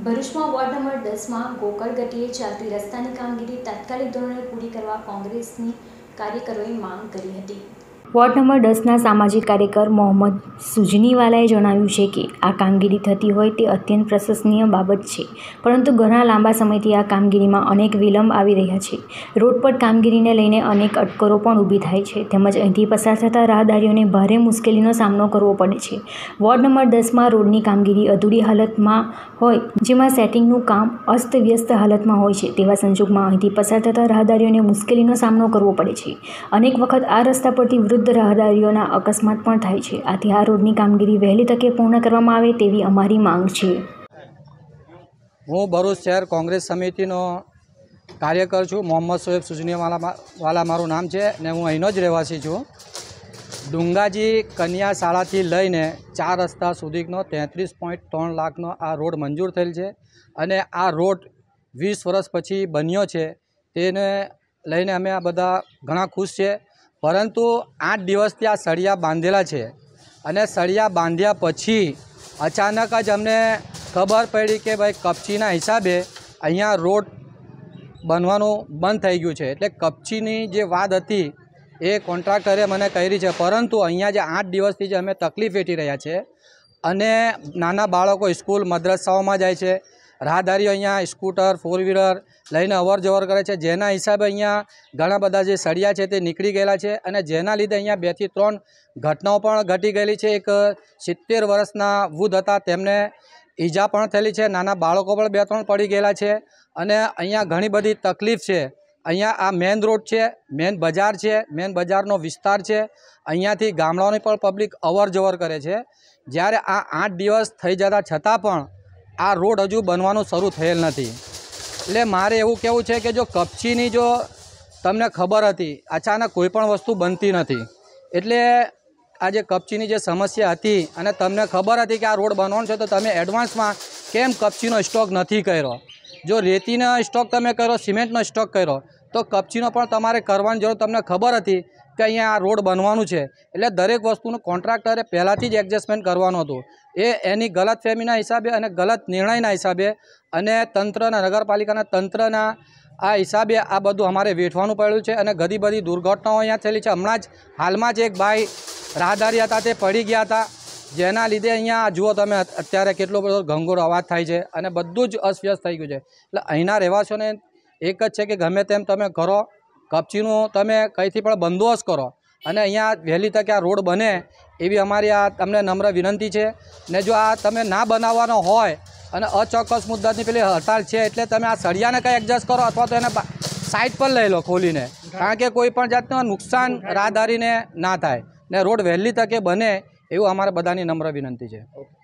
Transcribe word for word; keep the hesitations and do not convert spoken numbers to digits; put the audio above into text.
ભરૂચમાં ward number દસમાં ગોકળ ગટીએ ચાલતી રસ્તાની કામગીરી તાત્કાલિક ધોરણે પૂરી કરવા કોંગ્રેસની કાર્યકરોએ માંગ કરી હતી। વોર્ડ નંબર દસના સામાજિક કાર્યકર મોહમ્મદ સુજનીવાલાએ જણાવ્યું છે કે આ કામગીરી થતી હોય તે અત્યંત પ્રશંસનીય બાબત છે, પરંતુ ઘણા લાંબા સમયથી આ કામગીરીમાં અનેક વિલંબ આવી રહ્યા છે। રોડ પર કામગીરીને લઈને અનેક અટકળો પણ ઊભી થાય છે, તેમજ અહીંથી પસાર થતા રાહદારીઓને ભારે મુશ્કેલીનો સામનો કરવો પડે છે। વોર્ડ નંબર દસમાં રોડની કામગીરી અધૂરી હાલતમાં હોય, જેમાં સેટિંગનું કામ અસ્તવ્યસ્ત હાલતમાં હોય છે, તેવા સંજોગમાં અહીંથી પસાર થતા રાહદારીઓને મુશ્કેલીનો સામનો કરવો પડે છે। અનેક વખત આ રસ્તા પરથી વૃદ્ધ રાહદારીઓના અકસ્માત પણ થાય છે, આથી આ રોડની કામગીરી વહેલી તકે પૂર્ણ કરવામાં આવે તેવી અમારી માંગ છે। હું ભરૂચ શહેર કોંગ્રેસ સમિતિનો કાર્યકર છું। મોહમ્મદ સોએબ સુજનીવાલા વાલા મારું નામ છે ને હું અહીંનો જ રહેવાસી છું। ડુંગાજી કન્યા શાળાથી લઈને ચાર રસ્તા સુધીનો તેત્રીસ પોઈન્ટ ત્રણ લાખનો આ રોડ મંજૂર થયેલ છે અને આ રોડ વીસ વર્ષ પછી બન્યો છે, તેને લઈને અમે આ બધા ઘણા ખુશ છે। પરંતુ આઠ દિવસથી આ સળિયા બાંધેલા છે અને સળિયા બાંધ્યા પછી અચાનક જ અમને ખબર પડી કે ભાઈ કપચીના હિસાબે અહીંયા રોડ બનવાનું બંધ થઈ ગયું છે। એટલે કપચીની જે વાત હતી એ કોન્ટ્રાક્ટરે મને કરી છે, પરંતુ અહીંયા જે આઠ દિવસથી જે અમે તકલીફ વેઠી રહ્યા છે અને નાના બાળકો સ્કૂલ મદ્રસાઓમાં જાય છે, રાહદારીઓ અહીંયા સ્કૂટર ફોર વ્હીલર લઈને અવર જવર કરે છે, જેના હિસાબે અહીંયા ઘણા બધા જે સળિયા છે તે નીકળી ગયેલા છે અને જેના લીધે અહીંયા બેથી ત્રણ ઘટનાઓ પણ ઘટી ગયેલી છે। એક સિત્તેર વર્ષના વૃદ્ધ હતા, તેમને ઈજા પણ થયેલી છે, નાના બાળકો પણ બે ત્રણ પડી ગયેલા છે અને અહીંયા ઘણી બધી તકલીફ છે। અહીંયા આ મેન રોડ છે, મેન બજાર છે, મેન બજારનો વિસ્તાર છે, અહીંયાથી ગામડાઓની પણ પબ્લિક અવર જવર કરે છે। જ્યારે આ આઠ દિવસ થઈ જતા છતાં પણ આ રોડ હજુ બનવાનું શરૂ થયેલ નથી। એટલે મારે એવું કહેવું છે કે જો કપચીની જો તમને ખબર હતી, અચાનક કોઈ પણ વસ્તુ બનતી નથી, એટલે આ જે કપચીની જે સમસ્યા હતી અને તમને ખબર હતી કે આ રોડ બનવાનો છે, તો તમે એડવાન્સમાં કેમ કપચીનો સ્ટોક નથી કર્યો? જો રેતીનો સ્ટોક તમે કર્યો, સિમેન્ટનો સ્ટોક કર્યો, તો કપચીનો પણ તમારે કરવાની જરૂર, તમને ખબર હતી કે અહીંયા આ રોડ બનવાનું છે, એટલે દરેક વસ્તુનું કોન્ટ્રાક્ટરે પહેલાંથી જ એડજસ્ટમેન્ટ કરવાનું હતું। એ એની ગલત ફહેમીના હિસાબે અને ગલત નિર્ણયના હિસાબે અને તંત્રના નગરપાલિકાના તંત્રના આ હિસાબે આ બધું અમારે વેઠવાનું પડ્યું છે અને ઘણી બધી દુર્ઘટનાઓ અહીંયા થયેલી છે। હમણાં જ હાલમાં જ એક ભાઈ રાહદારી હતા, તે પડી ગયા હતા, જેના લીધે અહીંયા જુઓ તમે અત્યારે કેટલો બધો ઘંઘોર અવાજ થાય છે અને બધું જ અસ્વ્યસ્ત થઈ ગયું છે। એટલે અહીંના રહેવાસીઓને એક જ છે કે ગમે તેમ તમે કરો, કપચીનું તમે કંઈથી પણ બંદોબસ્ત કરો અને અહીંયા વહેલી તકે આ રોડ બને એવી અમારી આ તમને નમ્ર વિનંતી છે। ને જો આ તમે ના બનાવવાનો હોય અને અચોક્કસ મુદ્દાની પેલી હડતાળ છે, એટલે તમે આ સળિયાને કંઈ એડજસ્ટ કરો અથવા તો એને સાઈડ પર લઈ લો ખોલીને, કારણ કે કોઈ પણ જાતનું નુકસાન રાહદારીને ના થાય ને રોડ વહેલી તકે બને એવું અમારા બધાની નમ્ર વિનંતી છે।